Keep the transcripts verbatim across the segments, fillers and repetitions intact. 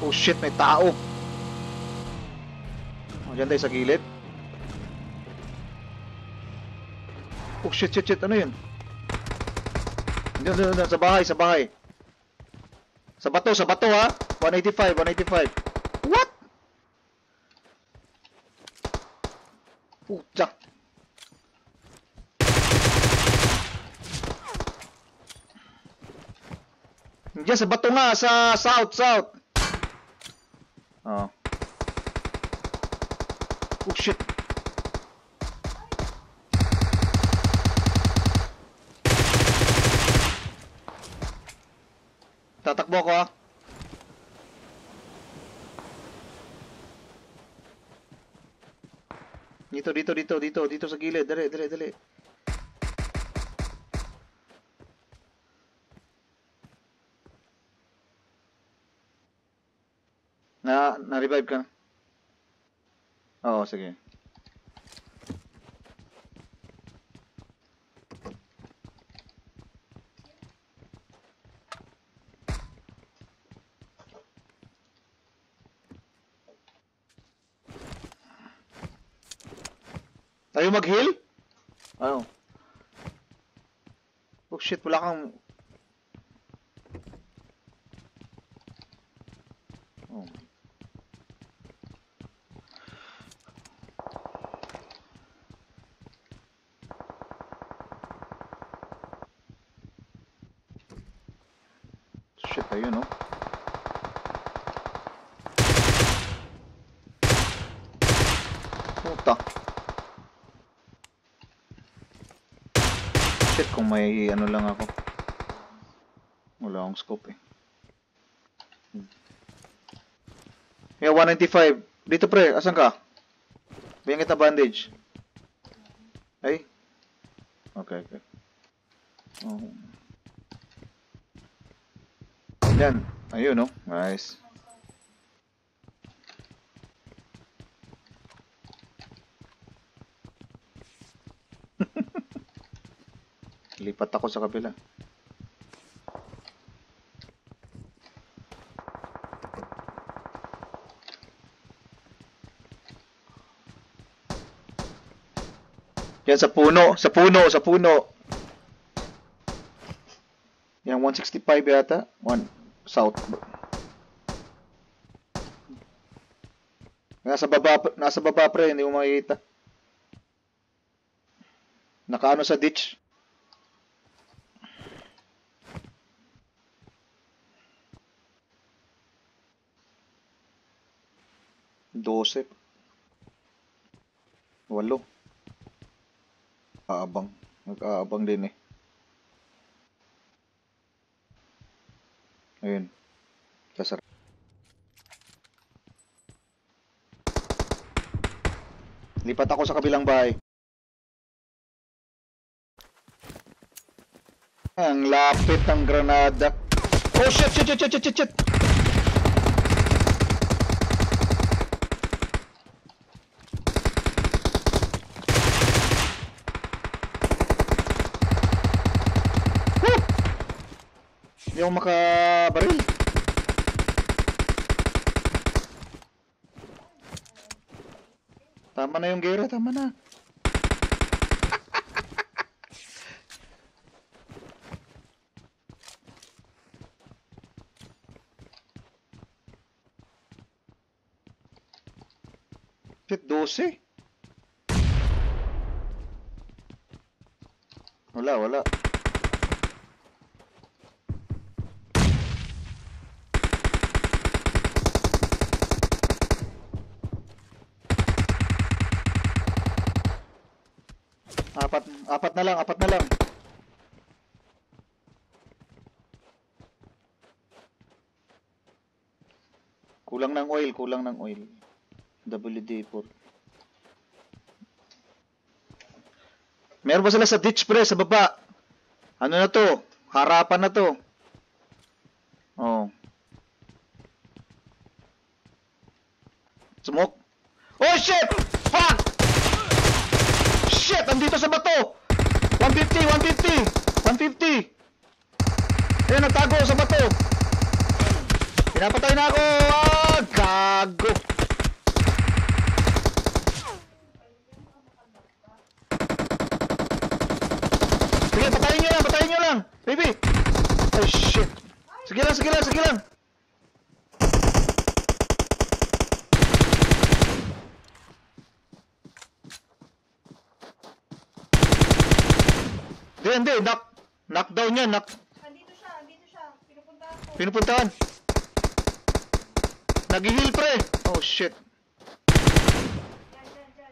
Oh shit, may tao. Oh, dyan tayo sa gilid. Oh shit, shit, shit. Ano yun? Dyan, dyan, dyan, sa bahay, sa bahay. Sa bato, sa bato ha. one eighty-five, one eighty-five. What? Puta. Diyan sa bato nga, sa south, south. Oh. Oh shit. Tatakbo ko ha. Dito, dito, dito, dito, dito sa gilid. Dali, dali, dali. Na, na-revive ka na? Oo, sige. Tayo mag-heal? Ano? Oh shit, wala kang... Oh. Shit, ayun no? Puta. Shit, kung may ano lang ako. Wala akong scope eh. Yeah, one ninety-five. Dito pre, asan ka? Bigyan kita bandage. Ay. Okay, okay. Oh. Yan. Ayun no? Nice. Lipat ako sa kabila. Yan sa puno, sa puno, sa puno. Yan one sixty-five yata, one south. Nasa baba, nasa baba pre, hindi mo makikita. Nakaano sa ditch. Dose. Walo. Aabang. Nag-aabang din eh. Ayun. Sasar. Lipat ako sa kabilang bahay. Ang lapit ng granada. Oh shit, shit, shit, shit, shit, shit. Hindi ako makabaril. Tama na yung gera, tama na. Shit, dose. Wala, wala. Apat, apat na lang, apat na lang. Kulang ng oil, kulang ng oil. W D four. Meron ba sila sa ditch pre, sa baba? Ano na to? Harapan na to. Oh. Smoke. Oh shit! Fuck! Shit! Andito sa bato! one fifty, one fifty! one fifty! Ayan, nagtago sa bato! Pinapatay na ako! Ah, gago! Sige, patayin nyo lang, patayin nyo lang! Baby! Oh shit! Sige lang, sige lang, sige lang! Hindi, hindi, knock, knockdown yan, knock, Andito siya, andito siya. Pinupuntahan ko. pinupuntahan. Nag-heal pre! Oh shit! Yan, yan, yan.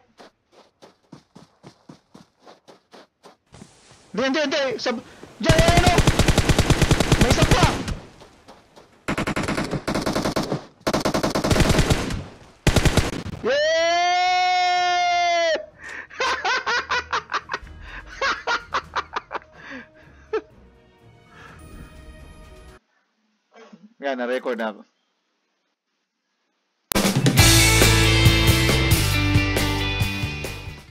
Hindi, hindi, hindi! Sab... Diyan, yan, ano! May isa pa! Yeah! Yan, na-record na ako.